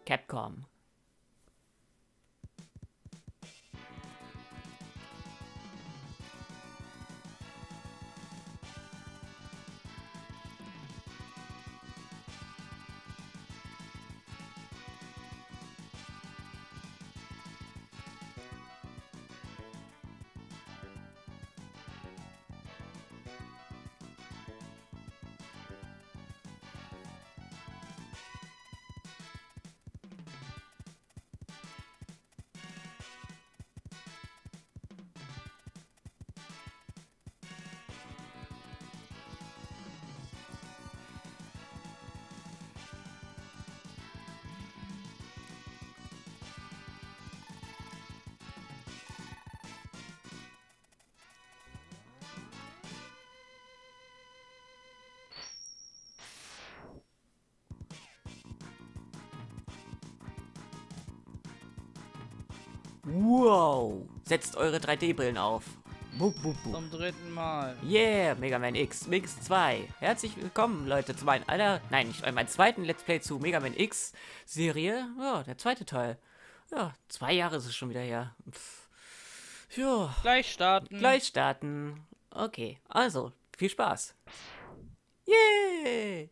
Capcom. Wow! Setzt eure 3D-Brillen auf. Bup, bup, bup. Zum 3. Mal. Yeah, Mega Man X, Mix 2. Herzlich willkommen, Leute, zu meinem meinem zweiten Let's Play zu Mega Man X Serie. Ja, der zweite Teil. Ja, 2 Jahre ist es schon wieder her. Ja. Gleich starten. Gleich starten. Okay, also, viel Spaß. Yay!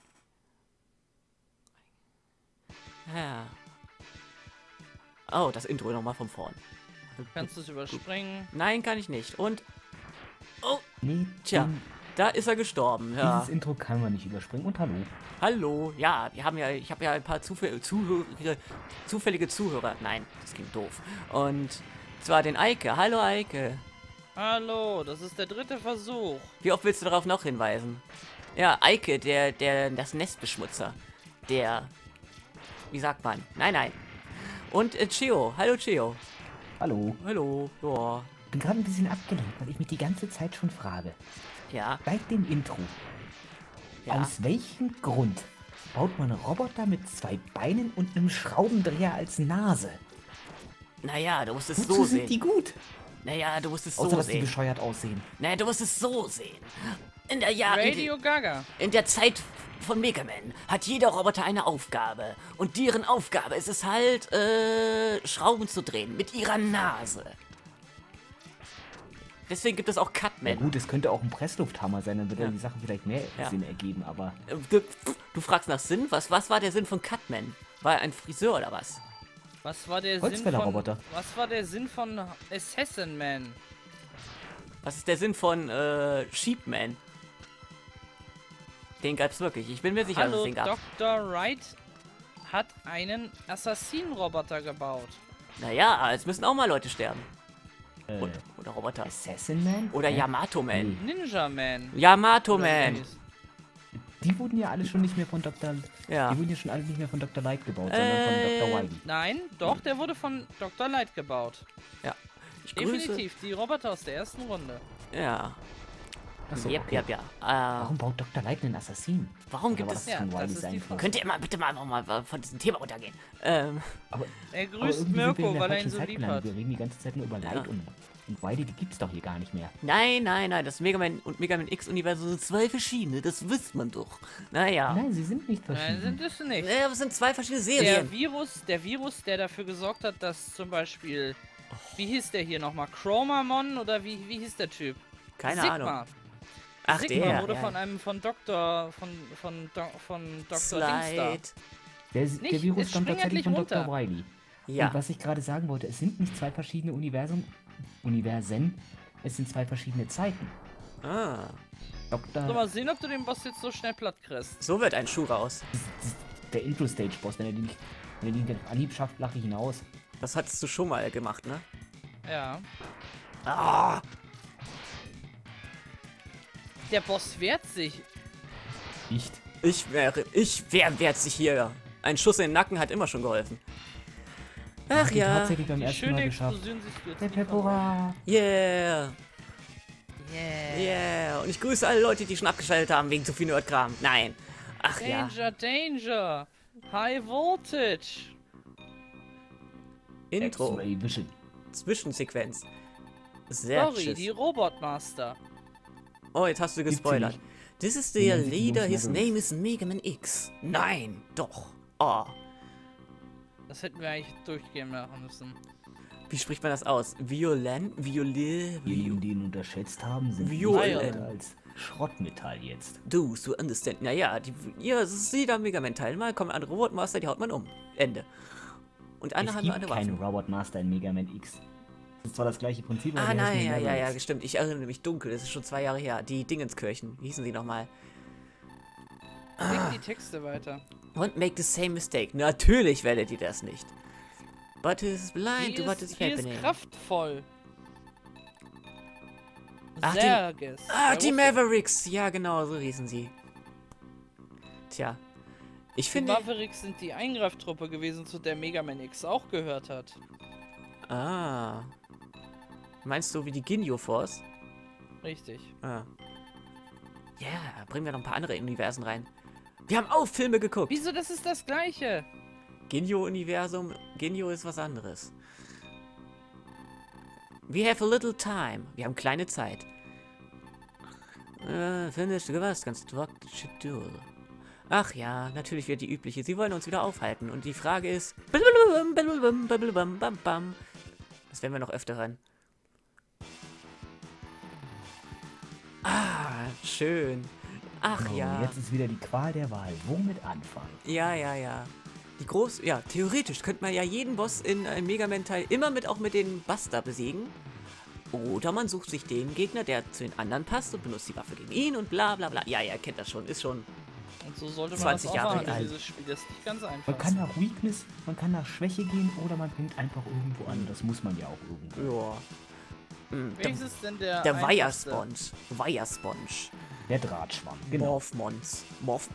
Ja. Oh, das Intro nochmal von vorn. Kannst du es überspringen? Nein, kann ich nicht. Und... Oh, Nee, tja, da ist er gestorben. Ja. dieses Intro kann man nicht überspringen. Und hallo. Hallo. Ja, ich habe ja ein paar zufällige Zuhörer. Nein, das klingt doof. Und zwar den Eike. Hallo, Eike. Hallo, das ist der 3. Versuch. Wie oft willst du darauf noch hinweisen? Ja, Eike, das Nestbeschmutzer. Der... Wie sagt man? Nein. Und Chio. Hallo, Chio. Hallo. Hallo. Ja. Ich bin gerade ein bisschen abgelenkt, weil ich mich die ganze Zeit schon frage. Ja. Seit dem Intro. Ja. Aus welchem Grund baut man Roboter mit 2 Beinen und einem Schraubendreher als Nase? Naja, du musst es Wozu so sind sehen. die gut? Naja, du musst es Außer, so dass die sehen. bescheuert aussehen. Naja, du musst es so sehen. In Radio Gaga. der Zeit von Mega Man hat jeder Roboter eine Aufgabe. Und deren Aufgabe ist es halt, Schrauben zu drehen mit ihrer Nase. Deswegen gibt es auch Ja Cutman. gut, es könnte auch ein Presslufthammer sein, dann würde Ja. die Sache vielleicht mehr Ja. Sinn ergeben, aber... Du fragst nach Sinn? Was war der Sinn von Cutman? War er ein Friseur oder was? Was war der Sinn von... Holzfällerroboter. Was war der Sinn von Assassin Man? Was ist der Sinn von Sheepman? Den gab's wirklich. Ich bin mir sicher, dass es Hallo, den gab. Dr. Wright hat einen Assassin-Roboter gebaut. Naja, es müssen auch mal Leute sterben. Äh, Oder Roboter. Assassin Man? Oder Hä? Yamato Man. Nee. Ninja Man. Yamato Oder wie der Man. hieß. Die wurden ja alle schon nicht mehr von Dr. Ja. Die wurden ja schon alle nicht mehr von Dr. Light gebaut, sondern von Dr. Wily. Nein, doch, der wurde von Dr. Light gebaut. Ja. Ich grüße. Definitiv, die Roboter aus der ersten Runde. Ja. Achso, Yep, okay. yep, ja. Warum baut Dr. Light einen Assassin? Warum Oder gibt war es... das Ja, von das Wily ist sein die Fall? Frage. Könnt ihr bitte mal nochmal von diesem Thema runtergehen? Aber Er aber grüßt irgendwie sind wir in Mirko, der weil er ihn falschen so Zeit lieb gelandet. hat. Wir reden die ganze Zeit nur über Light und Wily, die gibt's doch hier gar nicht mehr. Nein. Das Mega Man und Mega Man X-Universum sind 2 verschiedene. Das wisst man doch. Naja. Nein, sie sind nicht Nein, verschieden. sind es nicht. Naja, das sind 2 verschiedene Der Serien. Virus, der dafür gesorgt hat, dass zum Beispiel... Wie hieß der hier nochmal? Chromamon oder wie hieß der Typ? Keine Sigma. Ahnung. Ach, Sigma der. wurde ja. von einem von Dr. Dr. Slide. Der Nicht, Virus es stammt spring tatsächlich endlich von runter. Dr. Wily. Ja. Und was ich gerade sagen wollte, es sind nicht 2 verschiedene Universen, es sind 2 verschiedene Zeiten. Ah. So, mal sehen, ob du den Boss jetzt so schnell platt kriegst. So wird ein Schuh raus. Der Intro-Stage-Boss, wenn er den nicht auf Anhieb schafft, lache ich ihn aus. Das hattest du schon mal gemacht, ne? Ja. Ah. Der Boss wehrt sich. Nicht. Wer wehrt sich hier? Ein Schuss in den Nacken hat immer schon geholfen. Ach Die ja. tatsächlich beim Die ersten schöne Mal geschafft. Explosion siehst du jetzt Der nie von Pepora. Yeah. Yeah. Yeah. Und ich grüße alle Leute, die schon abgeschaltet haben wegen zu viel Nerdkram. Nein. Ach ja. Danger. High Voltage. Intro. X-Ray Vision. Zwischensequenz. Sehr Sorry, die tschüss. Robotmaster. Oh, jetzt hast du gespoilert. nicht. This is Nee, the sieht die leader, Jungs his mal durch. name is Mega Man X. Nein, doch. Oh. Das hätten wir eigentlich durchgehen machen müssen. Wie spricht man das aus? Violent? Diejenigen, die ihn unterschätzt haben, sind Violent. nicht weiter als Schrottmetall jetzt. Du understand. Naja, das ist jeder Mega Man-Teil. Mal kommen andere Robotmaster, die haut man um. Ende. Und Es andere haben nur gibt eine keinen Waffe. Robot Master in Mega Man X. Das ist zwar das gleiche Prinzip, aber Ah, die heißen nein, Mega Man ja, X. stimmt. Ich erinnere mich dunkel. Das ist schon 2 Jahre her. Die Dingenskirchen. Wie hießen sie nochmal? Leg die Texte weiter. Won't make the same mistake. Natürlich werdet ihr das nicht. But is blind Die to what is ist happening. kraftvoll. Ach, die- Serges. Die Der Russe. Mavericks. Ja, genau, so hießen sie. Tja. Ich Die finde... Mavericks sind die Eingreiftruppe gewesen, zu der Mega Man X auch gehört hat. Ah. Meinst du wie die Ginyu Force? Richtig. Ah. Ja, bringen wir noch ein paar andere Universen rein. Wir haben auch Filme geguckt. Wieso, das ist das gleiche? Ginyu-Universum. Ginyu ist was anderes. We have a little time. Wir haben kleine Zeit. Finish was? Construct schedule. Ach ja, natürlich wieder die übliche. Sie wollen uns wieder aufhalten. Und die Frage ist... Das werden wir noch öfter hören. Ah, schön. Ach Oh, ja. Jetzt ist wieder die Qual der Wahl. Womit anfangen? Ja. Ja, theoretisch könnte man ja jeden Boss in einem Mega Man-Teil immer auch mit den Buster besiegen. Oder man sucht sich den Gegner, der zu den anderen passt und benutzt die Waffe gegen ihn und bla bla bla. Ja, ihr kennt das schon, ist schon... Und so sollte man 20 das auch Jahre machen. alt. Dieses Spiel ist nicht ganz einfach. Man kann nach Weakness, man kann nach Schwäche gehen oder man fängt einfach irgendwo an. Das muss man ja auch irgendwo. Ja. Welches ist denn der Der einfachste? Wire Sponge. Der Drahtschwamm. Genau. Morphmons. Morph.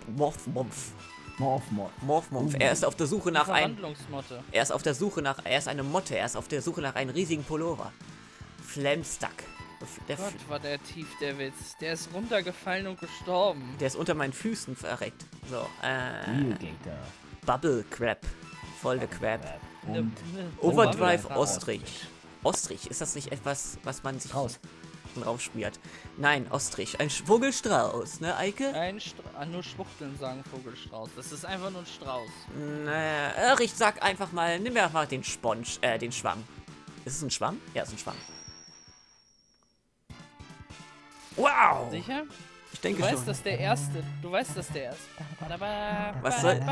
Morph. Er ist auf der Suche nach einem... Verwandlungsmotte. Er ist auf der Suche nach... Er ist eine Motte. Er ist auf der Suche nach einem riesigen Pullover. Flamstuck. Gott, war der tief, der Witz. Der ist runtergefallen und gestorben. Der ist unter meinen Füßen verreckt. So, Wheelgator. Bubble Crab. Voll der Crab. Und Overdrive Bubble- Ostrich. Ostrich, ist das nicht etwas, was man sich raus. draufschmiert? Nein, Ostrich. Ein Vogelstrauß, ne, Eike? Nur Schwuchteln sagen Vogelstrauß. Das ist einfach nur ein Strauß. Naja, ich sag einfach mal, nimm mir einfach den den Schwamm. Ist es ein Schwamm? Ja, es ist ein Schwamm. Wow! Sicher? Ich Du denke weißt, schon. dass der erste. Du weißt, dass der erste. Was soll-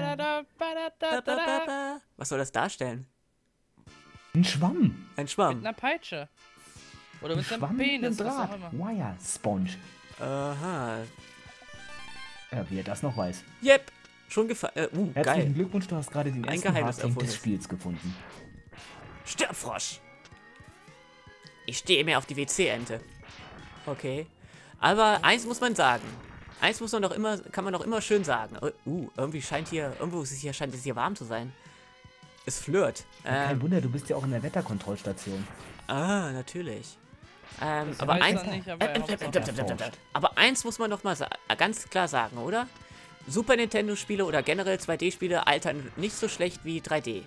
Was soll das darstellen? Ein Schwamm. Ein Mit Schwamm. einer Peitsche. Oder Ein mit einem Schwamm mit einem Penis, was Draht. auch immer. Wire Sponge. Aha. Ja, wie er das noch weiß. Yep. Schon gefallen. Herzlichen Geil. Glückwunsch, du hast gerade den Ein ersten Geheimnis Hardtank des erfunden. Spiels gefunden. Stirbfrosch. Ich stehe mehr auf die WC-Ente. Okay. Aber eins muss man sagen. Eins muss man doch immer, kann man doch immer schön sagen. Irgendwie scheint hier, scheint es hier warm zu sein. Es flirt. Kein Wunder, du bist ja auch in der Wetterkontrollstation. Natürlich. Das Aber weiß eins, er nicht, aber er hofft aber eins muss man doch mal ganz klar sagen, oder? Super Nintendo-Spiele oder generell 2D-Spiele altern nicht so schlecht wie 3D.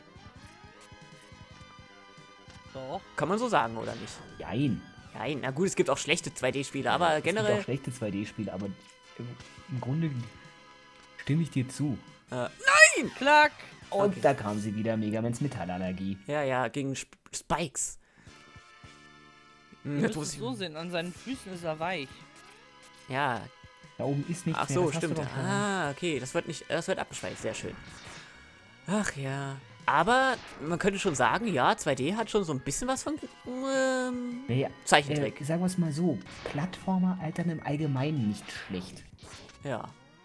Doch. Kann man so sagen, oder nicht? Jein. Nein, na gut, es gibt auch schlechte 2D-Spiele, aber Es gibt generell... auch schlechte 2D-Spiele, aber im Grunde stimme ich dir zu. Klack! Und Okay. da kam sie wieder, Megamans Metallallergie. Ja, gegen Spikes. Du Jetzt musst muss es ich, so sehen, an seinen Füßen ist er weich. ja, Da oben ist nichts ach mehr. so, das hast du stimmt. doch schon. Ah, okay, das wird abgeschweift, sehr schön. Ach ja. Aber man könnte schon sagen, ja, 2D hat schon so ein bisschen was von Naja, Zeichentrick. sagen wir es mal so, Plattformer altern im Allgemeinen nicht schlecht. Ja.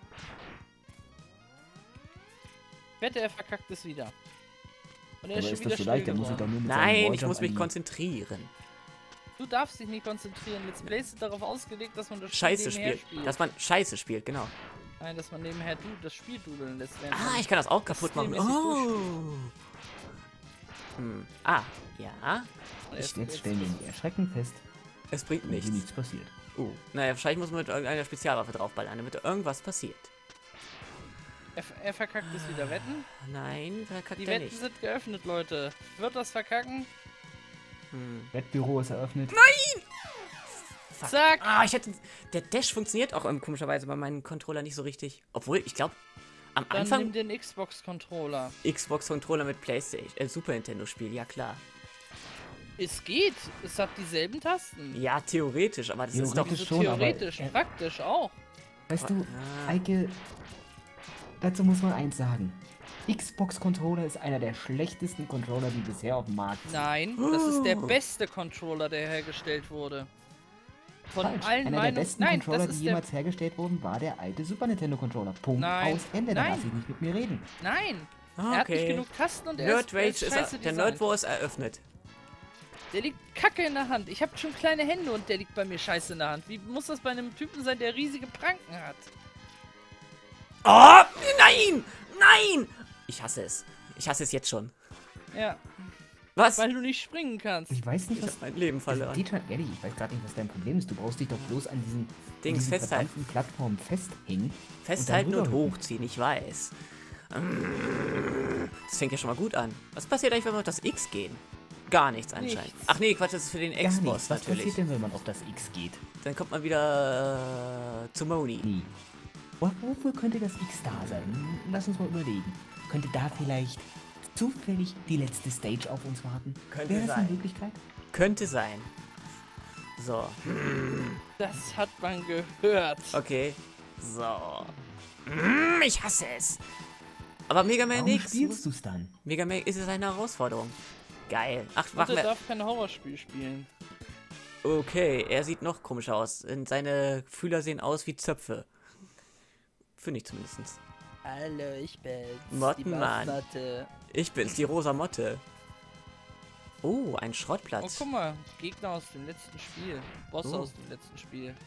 Ich wette, er verkackt es wieder. Und er Aber ist schon ist wieder das so still leicht? Der muss sich geworden. doch nur mit seinem Nein, ich Walljump muss mich an die- konzentrieren. Du darfst dich nicht konzentrieren. Let's Plays sind darauf ausgelegt, dass man das Spiel Scheiße nebenher spielt. Dass man Scheiße spielt, genau. Nein, dass man nebenher das Spiel dudeln lässt. während Ah, man- ich kann das auch kaputt machen. Systemmäßig Oh. Ah, ja. Jetzt stellen wir die Erschrecken fest, Es bringt wenn hier nichts. nichts passiert. Naja, wahrscheinlich muss man mit irgendeiner Spezialwaffe draufballern, damit irgendwas passiert. Er verkackt es wieder. Wetten? Nein, verkackt Die er Wetten nicht. sind geöffnet, Leute. Wird das verkacken? Wettbüro ist eröffnet. Fuck. Zack! Der Dash funktioniert auch komischerweise bei meinen Controller nicht so richtig. Obwohl, ich glaube... Am Dann Anfang nimm den Xbox-Controller. Xbox-Controller mit PlayStation, Super Nintendo-Spiel, ja klar. Es geht. Es hat dieselben Tasten. Ja, theoretisch, aber das ist doch... Theoretisch. Wieso schon, aber, theoretisch? Praktisch auch. Weißt du, Ah. Eike, dazu muss man eins sagen. Xbox-Controller ist einer der schlechtesten Controller, die bisher auf dem Markt sind. Nein, das ist der beste Controller, der hergestellt wurde. Von Falsch. allen Einer der Meinungen. besten Nein, Controller, das die ist der. jemals hergestellt wurden, war der alte Super Nintendo Controller. Punkt, Nein. aus, Ende. Da Nein. darf ich nicht mit mir reden. Nein! Ah, Er hat nicht okay. genug Tasten und er Nerd ist Rage ist scheiße der designt. Nerd War ist eröffnet. Der liegt kacke in der Hand. Ich habe schon kleine Hände und der liegt bei mir scheiße in der Hand. Wie muss das bei einem Typen sein, der riesige Pranken hat? Oh, nein! Nein! Ich hasse es. Ich hasse es jetzt schon. Ja, Was? weil du nicht springen kannst. Ich weiß nicht, Ich was... hab mein Leben verloren. Dejan, ehrlich, ich weiß gerade nicht, was dein Problem ist. Du brauchst dich doch bloß an diesen, Dings festhalten. verdammten Plattformen festhängen. Festhalten und rüberhüpfen. hochziehen, ich weiß. Das fängt ja schon mal gut an. Was passiert eigentlich, wenn wir auf das X gehen? Gar nichts anscheinend. Nichts. Ach nee, Quatsch, das ist für den Gar Xbox nichts. Was natürlich. passiert denn, wenn man auf das X geht? Dann kommt man wieder zu Moni. Nie. Wofür könnte das X da sein? Lass uns mal überlegen. Könnte da vielleicht zufällig die letzte Stage auf uns warten? Könnte Wäre das eine sein. Möglichkeit? Könnte sein. So, Das hat man gehört. okay. So. Ich hasse es. Aber Mega Man Warum X. spielst du es dann? Mega Man ist es eine Herausforderung. Geil. Ach, Und machen er wir. darf kein Horrorspiel spielen. Okay, er sieht noch komischer aus. Und seine Fühler sehen aus wie Zöpfe. Finde ich zumindest. Hallo, ich bin's. Mottenmann. Motte. Ich bin's, die rosa Motte. Oh, ein Oh, Schrottplatz. guck mal. Gegner aus dem letzten Spiel. Boss Oh. aus dem letzten Spiel.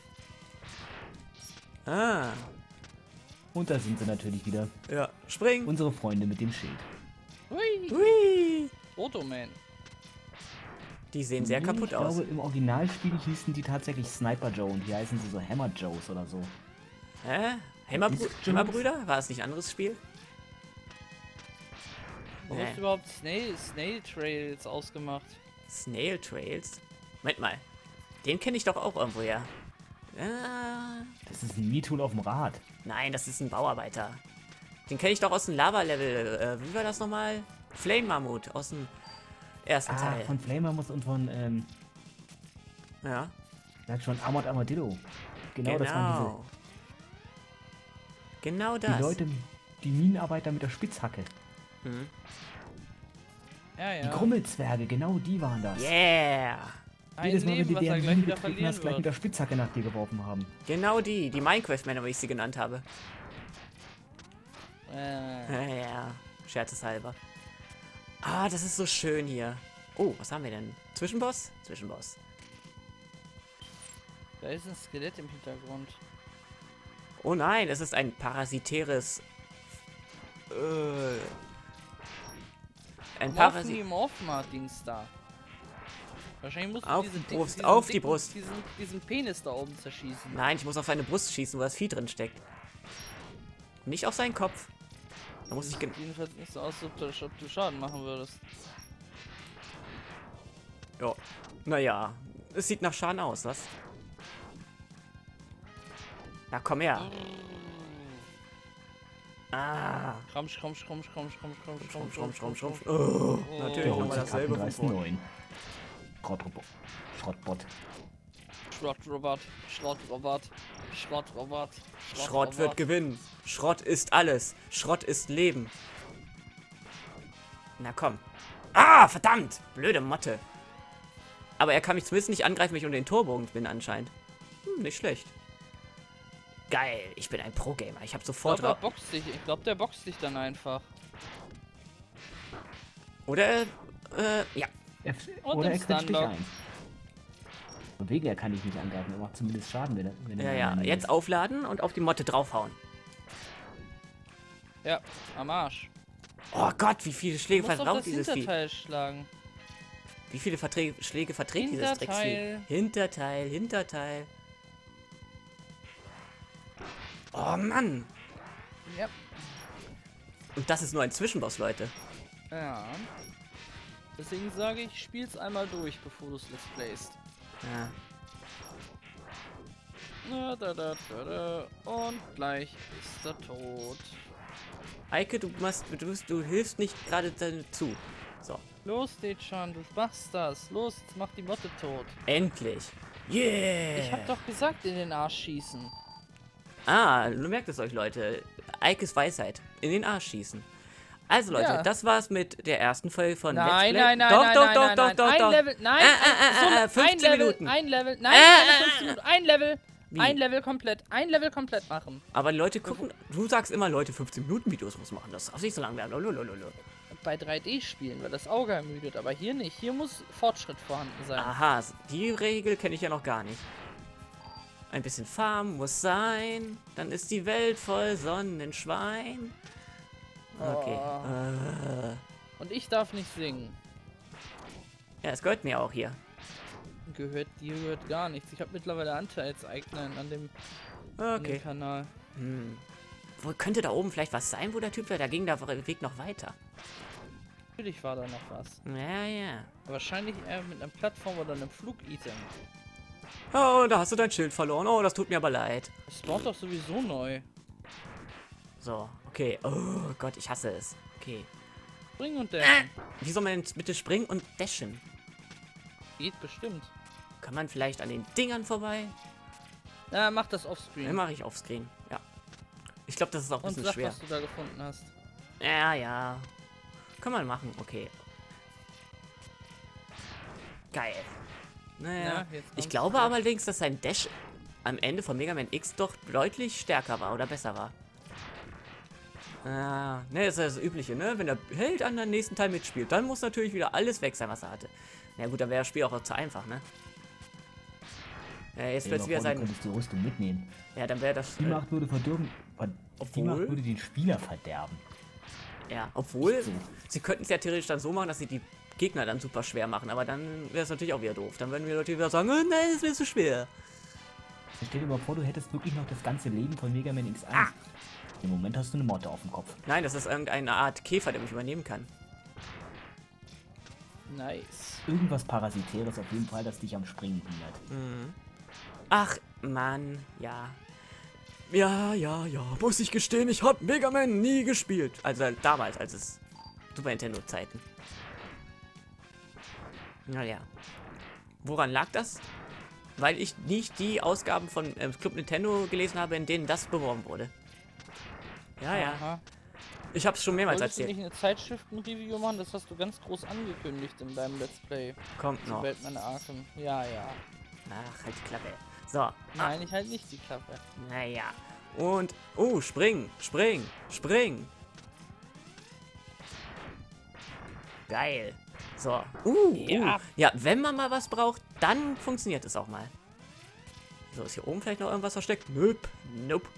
Ah, Und da sind sie natürlich wieder. ja. Spring. Unsere Freunde mit dem Schild. Hui. Hui. Automan. Die sehen sehr kaputt ich aus. glaube, im Originalspiel hießen die tatsächlich Sniper Joe und hier heißen sie so Hammer Joes oder so. Hä? Ist Hämmerbrüder? War es nicht ein anderes Spiel? Warum ist überhaupt Snail Trails ausgemacht? Snail Trails? Moment mal. Den kenne ich doch auch irgendwoher. Das ist ein Mietool auf dem Rad. Nein, das ist ein Bauarbeiter. Den kenne ich doch aus dem Lava-Level. Wie war das nochmal? Flame Mammut aus dem ersten Teil. Von Flamermus und von, Ja, sag schon, Armored Armadillo. Genau, das waren genau. Genau diese, die das. Leute, die Minenarbeiter mit der Spitzhacke. Mhm. Ja, ja. Die Grummelzwerge, genau die waren das. Yeah. Ein Jedes Mal, wenn Leben, die was er deren gleich Mine wieder getreten verlieren hast, gleich mit wird. der Spitzhacke nach dir geworfen haben. Genau die Minecraft-Männer, wie ich sie genannt habe. Ja, scherzeshalber. Ah, das ist so schön hier. Oh, was haben wir denn? Zwischenboss? Zwischenboss. Da ist ein Skelett im Hintergrund. Oh nein, es ist ein parasitäres... ein Parasit... Morphma-Dings da. Wahrscheinlich musst du Auf diesen die Brust, diesen auf die dicken- Brust. Diesen Penis da oben zerschießen. Nein, ich muss auf seine Brust schießen, wo das Vieh drin steckt. Nicht auf seinen Kopf. Da muss ich... Jedenfalls nicht so aus, ob du Schaden machen würdest. Ja. Naja, es sieht nach Schaden aus, was? Na, komm her. Ah. Kramsch, kramsch, kramsch, kramsch, kramsch, kramsch, kramsch, Schrumpf, schrumpf, schrumpf, kramsch, schrumpf. Oh, Oh. natürlich Der nochmal holt sich dasselbe von vorne. 39,9. Schrottrobot. Schrottbot. Schrottrobot, Schrottrobot, Schrottrobot, Schrott wird gewinnen. Schrott ist alles. Schrott ist Leben. Na komm. Ah, verdammt. Blöde Motte. Aber er kann mich zumindest nicht angreifen, wenn ich unter den Torbogen bin anscheinend. Nicht schlecht. Geil, ich bin ein Pro-Gamer. Ich habe sofort Ich glaube, der boxt dich dann einfach. Oder, ja. Oder er im quetscht dich Stunlock. ein. Und wegen er kann ich nicht angreifen, er macht zumindest Schaden, wenn Ja, er ja. in der Nähe Jetzt ist. aufladen und auf die Motte draufhauen. Ja, am Arsch. Oh Gott, wie viele Schläge Du musst auf verbraucht das dieses Vieh? Hinterteil schlagen. Wie viele Schläge verträgt dieses Hinterteil. Drecksvieh? Hinterteil, Hinterteil. Oh Mann. Ja. Und das ist nur ein Zwischenboss, Leute. Ja. Deswegen sage ich, spiel's einmal durch, bevor du es let's playst. Ja. Und gleich ist er tot. Eike, du hilfst nicht gerade zu. So. Los, Dechan, du machst das. Los, jetzt mach die Motte tot. Endlich. Yeah. Ich hab doch gesagt, in den Arsch schießen. Ah, du merkt es euch, Leute. Eikes Weisheit. In den Arsch schießen. Also, Leute, Ja. das war's mit der ersten Folge von Nein, Let's Play. nein, nein, doch, nein, doch, nein, doch, nein, doch, nein. doch, Ein doch. Level, nein, ein 15 Level, Minuten. ein Level, nein, keine 15 Minuten, Wie? ein Level komplett machen. Aber die Leute gucken, du sagst immer, Leute, 15 Minuten Videos muss machen. Das darf nicht so lang werden. Lololololo. Bei 3D-Spielen, weil das Auge ermüdet, aber hier nicht. Hier muss Fortschritt vorhanden sein. Aha, die Regel kenne ich ja noch gar nicht. Ein bisschen Farm muss sein. Dann ist die Welt voll Sonnenschein. Okay. Und ich darf nicht singen. Ja, es gehört mir auch hier. Dir gehört gar nichts. Ich habe mittlerweile Anteilseigner an dem Okay. Kanal. Wo könnte da oben vielleicht was sein, wo der Typ war? Da ging der Weg noch weiter. Natürlich war da noch was. Ja, ja. Wahrscheinlich eher mit einer Plattform oder einem Flugitem. Oh, da hast du dein Schild verloren. Oh, das tut mir aber leid. Das spawnt doch sowieso neu. So, okay. Oh Gott, ich hasse es. Okay. Springen und dashen. Wie soll man denn bitte springen und dashen? Geht bestimmt. Kann man vielleicht an den Dingern vorbei? Na, mach das Dann offscreen. mache ich offscreen. Ja. Ich glaube, das ist auch ein Und bisschen sag, schwer. was du da gefunden hast. Ja, ja. Kann man machen, okay. Geil. Naja. Ja, jetzt Ich kommt's. glaube aber allerdings, dass sein Dash am Ende von Mega Man X doch deutlich stärker war oder besser war. Ah, ne, das ist das Übliche, ne? Wenn der Held an den nächsten Teil mitspielt, dann muss natürlich wieder alles weg sein, was er hatte. Na gut, dann wäre das Spiel auch zu einfach, ne? Ja, jetzt Stell dir wird mal wieder vor, du sein. könntest die Rüstung mitnehmen. Ja, dann wäre das. Die Macht würde verdirben. Die Macht Obwohl. würde den Spieler verderben. Ja, obwohl. So. Sie könnten es ja theoretisch dann so machen, dass sie die Gegner dann super schwer machen, aber dann wäre es natürlich auch wieder doof. Dann würden wir Leute wieder sagen, oh, nein, das wäre zu schwer. Stell dir mal vor, du hättest wirklich noch das ganze Leben von Mega Man X1. Ah. Im Moment hast du eine Motte auf dem Kopf. Nein, das ist irgendeine Art Käfer, der mich übernehmen kann. Nice. Irgendwas Parasitäres auf jeden Fall, das dich am Springen hindert. Ach, Mann, ja. Ja, ja, ja, muss ich gestehen, ich habe Mega Man nie gespielt. Also damals, als es Super Nintendo-Zeiten. Naja. Woran lag das? Weil ich nicht die Ausgaben von Club Nintendo gelesen habe, in denen das beworben wurde. Ja, ja. Aha. Ich habe es schon mehrmals Wolltest du erzählt. nicht eine Zeitschriften-Review machen? Das hast du ganz groß angekündigt in deinem Let's Play. Kommt Zu noch. Batman Arkham. Ja, ja. Ach, halt die Klappe. So, Nein, ich halt nicht die Klappe. naja. Und, oh, spring, spring, spring. Geil. So, Ja. Ja, wenn man mal was braucht, dann funktioniert es auch mal. So, ist hier oben vielleicht noch irgendwas versteckt? Nope, nope.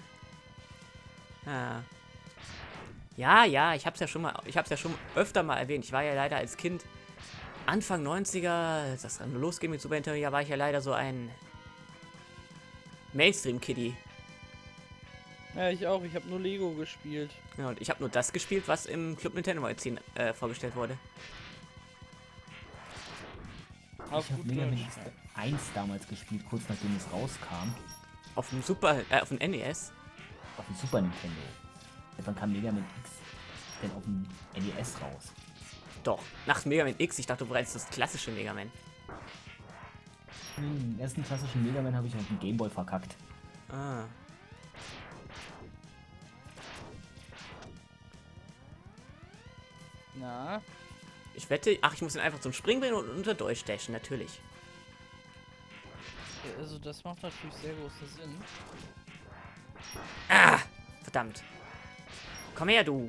Ah. Ja, ja, ich hab's ja schon öfter mal erwähnt. Ich war ja leider als Kind Anfang 90er, als das dann losging mit Super Nintendo, war ich ja leider so ein Mainstream-Kiddie. Ja, ich auch. Ich habe nur Lego gespielt. Ja, und ich habe nur das gespielt, was im Club Nintendo Magazin vorgestellt wurde. Auf Ich habe gut Mega Man Deutsch. X1 damals gespielt, kurz nachdem es rauskam. Auf dem auf dem NES. Auf dem Super Nintendo. Dann kam Mega Man X dann auf dem NES raus. Doch, nach Mega Man X. Ich dachte bereits das klassische Mega Man. Den ersten klassischen Mega Man habe ich auf dem Gameboy verkackt. Ah. Na, Ich wette, ach, ich muss ihn einfach zum Springen bringen und unter durchdashen, natürlich. also das macht natürlich sehr großen Sinn. Ah, verdammt. Komm her, du.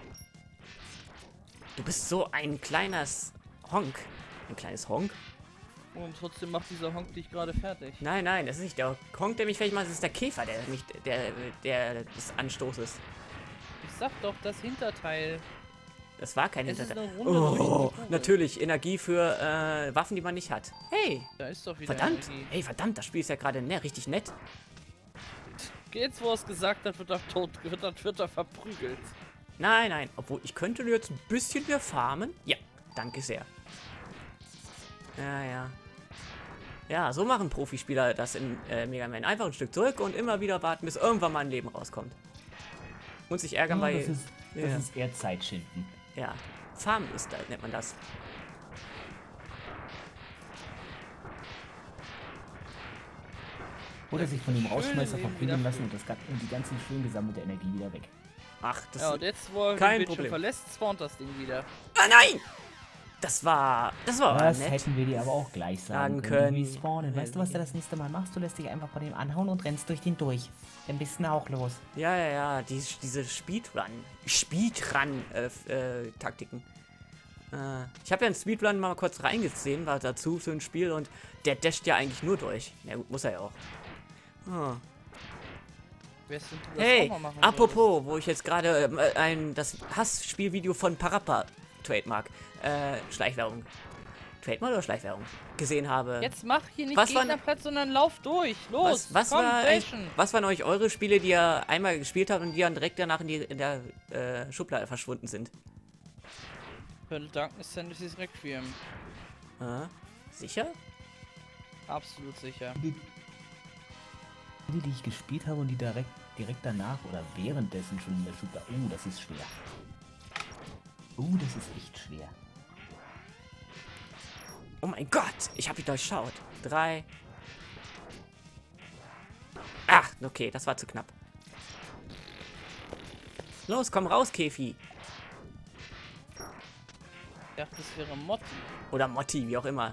Du bist so ein kleines Honk. Ein kleines Honk? Und trotzdem macht dieser Honk dich gerade fertig. Nein, nein, das ist nicht der Honk, der mich fertig macht, das ist der Käfer, der des Anstoßes. Ich sag doch, das Hinterteil. Das war kein Es ist Hinterteil. eine runde leuchtende Oh, Kugel. natürlich, Energie für Waffen, die man nicht hat. Hey, Da ist doch wieder verdammt. Energie. Hey, verdammt, das Spiel ist ja gerade richtig nett. Jetzt, wo er es gesagt hat, wird er tot, wird er verprügelt. Nein, nein, obwohl ich könnte nur jetzt ein bisschen mehr farmen. Ja, danke sehr. Ja, ja. Ja, so machen Profispieler das in Mega Man. Einfach ein Stück zurück und immer wieder warten, bis irgendwann mal ein Leben rauskommt. Und sich ärgern, Oh, weil... das ist eher Zeitschinden. Ja, Farm ist, nennt man das. Oder sich von dem Schön Rausschmeißer Leben verprügeln wieder lassen und die ganze schön gesammelte Energie wieder weg. Ach, das Ja, und jetzt, wo er den kein Bildschirm Problem. verlässt, spawnt das Ding wieder. Ah, nein! Das war Das nett. hätten wir dir aber auch gleich sagen Sagen können. Wie spawnen. Weißt du, was du das nächste Mal machst? Du lässt dich einfach bei dem anhauen und rennst durch den durch. Dann bist du auch los. Ja, diese Speedrun-Taktiken. Ich habe ja in Speedrun mal kurz reingesehen, war dazu für ein Spiel und der dasht ja eigentlich nur durch. Na gut, muss er ja auch. Ah. Wärst du das Hey, auch mal machen apropos, wo ich jetzt gerade das Hassspielvideo von Parappa, Trademark, Schleichwerbung, Trademark oder Schleichwerbung, gesehen habe. würdest? Jetzt mach hier nicht Was waren- Gegnerplatz, sondern lauf durch. Los, Was komm, waren bashen. euch eure Spiele, die ihr einmal gespielt habt und die dann direkt danach in der Schublade verschwunden sind? Für Darkness Tendencies Requiem. Sicher? Absolut sicher. Die ich gespielt habe und die direkt danach oder währenddessen schon in der Schublade. Oh, das ist schwer. Oh, das ist echt schwer. Oh mein Gott, ich habe ihn durchschaut. 3. Ach, okay, das war zu knapp. Los, komm raus, Kefi. Ich dachte, das wäre Motti. Oder Motti, wie auch immer.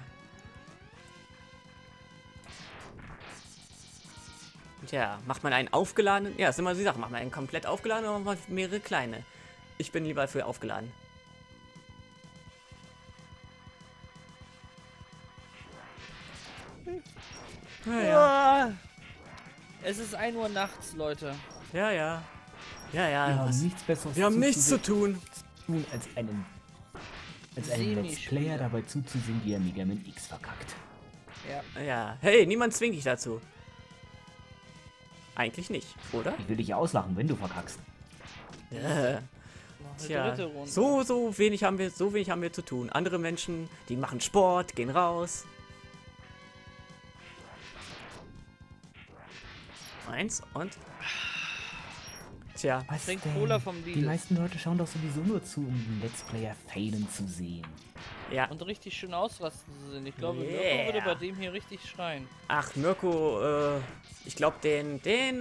Tja, macht man einen aufgeladenen? Ja, ist immer die Sache. Macht man einen komplett aufgeladenen oder macht man mehrere kleine? Ich bin lieber für aufgeladen. Ja. Es ist 1 Uhr nachts, Leute. Ja. Wir haben nichts Besseres Wir haben nichts zu tun. als einem Let's Semi-Spieler. Player dabei zuzusehen, wie er Mega Man X verkackt. Ja. Ja, hey, niemand zwingt dich dazu. Eigentlich nicht, oder? Ich will dich ja auslachen, wenn du verkackst. Noch eine Tja, dritte Runde. so wenig haben wir zu tun. Andere Menschen, die machen Sport, gehen raus. 1 und... Tja, Was Trink denn? Cola vom Die Lidl. meisten Leute schauen doch sowieso nur zu, um den Let's Player failen zu sehen. ja. Und richtig schön ausrasten zu sehen. Ich glaube, Yeah. Mirko würde bei dem hier richtig schreien. Ach, Mirko, ich glaube, den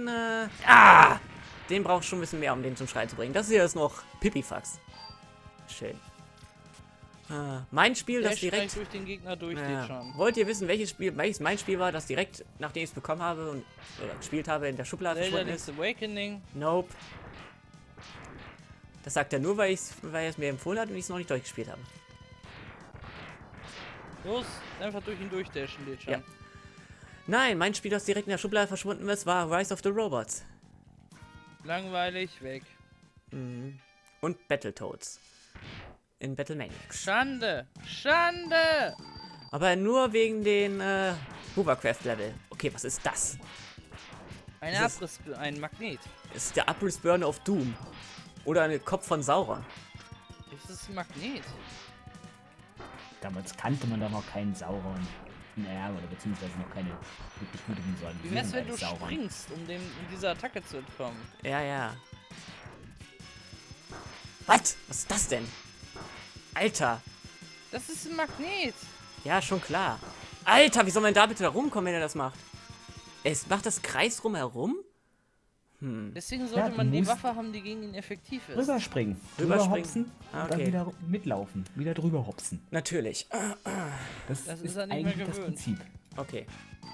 braucht schon ein bisschen mehr, um den zum Schreien zu bringen. Das hier ist noch Pipifax. Schön. Mein Spiel, Der das direkt... schreit durch den Gegner durch, Ja. den schon. Wollt ihr wissen, welches mein Spiel war, das direkt, nachdem ich es bekommen habe und gespielt habe, in der Schublade Zelda verschwunden Link's ist? Awakening. Nope. Das sagt er nur, weil er es mir empfohlen hat und ich es noch nicht durchgespielt habe. Los, einfach durch ihn durchdashen, den schon. Ja. Nein, mein Spiel, das direkt in der Schublade verschwunden ist, war Rise of the Robots. Langweilig, weg. Mhm. Und Battletoads. In Battlemaniacs. Schande! Schande! Aber nur wegen den Hovercraft-Level. Okay, was ist das? Ein Das Abriss, ein Magnet. Das ist der Abrissburner of Doom. Oder ein Kopf von Sauron. Das ist ein Magnet. Damals kannte man da noch keinen Sauron. Naja, oder beziehungsweise noch keine wirklich gute Visualisierung Wie wär's, wenn du als Sauron. springst, um dieser Attacke zu entkommen? Ja. Was? Was ist das denn? Alter. Das ist ein Magnet. Ja, schon klar. Alter, wie soll man da bitte da rumkommen, wenn er das macht? Es macht das Kreis rumherum? Deswegen sollte du man die musst Waffe haben, die gegen ihn effektiv ist. Rüberspringen. Rüberspringen. Hopsen Ah, und dann okay. wieder mitlaufen. Wieder drüber hopsen. Natürlich. Das Das ist ist er nicht mehr eigentlich das gewöhnt. Prinzip. Okay.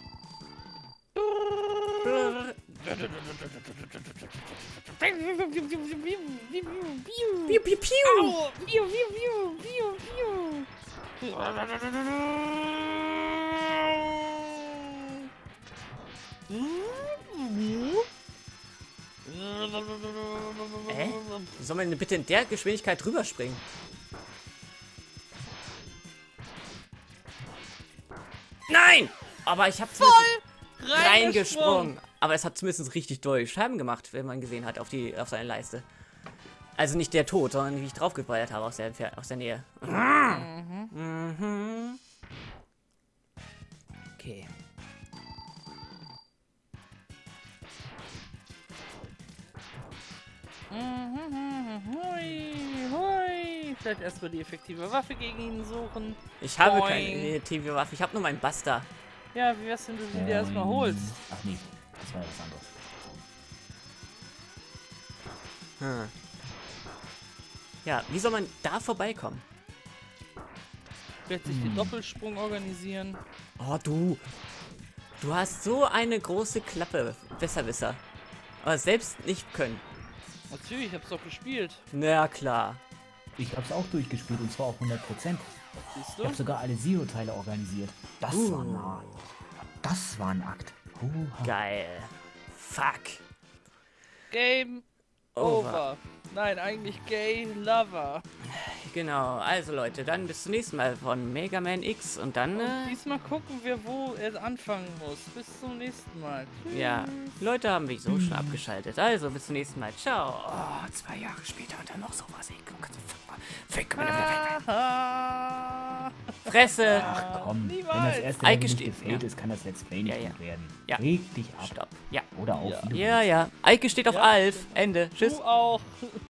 Piu, piu, piu. Wie soll man denn bitte in der Geschwindigkeit rüberspringen? Nein! Aber ich habe reingesprungen. Aber es hat zumindest richtig doll Scherben gemacht, wenn man gesehen hat auf seine Leiste. Also nicht der Tod, sondern wie ich draufgeballert habe aus der Nähe. Mhm. Okay. Hui, hui. Vielleicht erstmal die effektive Waffe gegen ihn suchen. Ich habe Boing. keine effektive Waffe, ich habe nur meinen Buster. Ja, wie wär's, wenn du sie dir erstmal holst? Ach nee, das war ja was anderes. Hm. Ja, wie soll man da vorbeikommen? Vielleicht sich den Doppelsprung organisieren. Oh, du hast so eine große Klappe, Besserwisser. Aber selbst nicht können. Natürlich, ich hab's doch gespielt. Na klar. Ich hab's auch durchgespielt und zwar auf 100%. Siehst Ich du? hab sogar alle Zero-Teile organisiert. Das war nah. Das war ein Akt. Geil. Fuck. Game over. Nein, eigentlich Gay Lover. Genau, also Leute, dann bis zum nächsten Mal von Mega Man X und dann, Diesmal gucken wir, wo er anfangen muss. Bis zum nächsten Mal. Tschüss. ja, Leute haben mich so schon abgeschaltet. Also, bis zum nächsten Mal. Ciao. Oh, 2 Jahre später und dann noch sowas. Fresse. Ach komm, wenn niemals. das erste Eike Level nicht steht- gefällt ja. ist, kann das Let's Play nicht Ja, ja. gut werden. Ja. Reg dich ab. Stopp. Ja. Oder auf. Ja. wie du Ja, ja. Eike steht auf Ja. Alf. Ende. Tschüss. Du auch.